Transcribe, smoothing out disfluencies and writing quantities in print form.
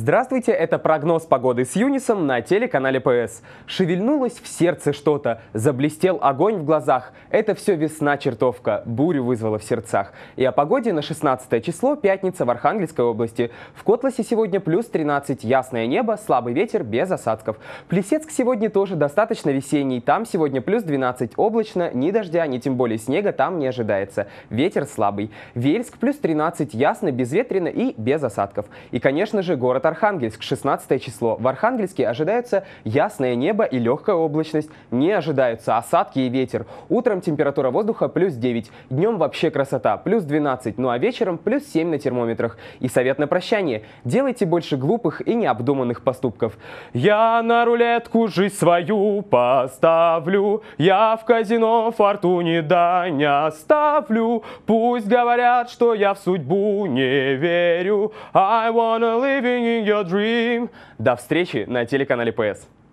Здравствуйте, это прогноз погоды с Юнисом на телеканале ПС. Шевельнулось в сердце что-то, заблестел огонь в глазах. Это все весна чертовка, бурю вызвала в сердцах. И о погоде на 16 число, пятница в Архангельской области. В Котласе сегодня плюс 13, ясное небо, слабый ветер без осадков. Плесецк сегодня тоже достаточно весенний, там сегодня плюс 12, облачно, ни дождя, ни тем более снега там не ожидается. Ветер слабый. Вельск плюс 13, ясно, безветренно и без осадков. И, конечно же, город Архангельск, 16 число. В Архангельске ожидается ясное небо и легкая облачность. Не ожидаются осадки и ветер. Утром температура воздуха плюс 9. Днем вообще красота, плюс 12. Ну а вечером плюс 7 на термометрах. И совет на прощание. Делайте больше глупых и необдуманных поступков. Я на рулетку жизнь свою поставлю. Я в казино фортуне да не оставлю. Пусть говорят, что я в судьбу не верю. I wanna living in your dream. До встречи на телеканале ПС.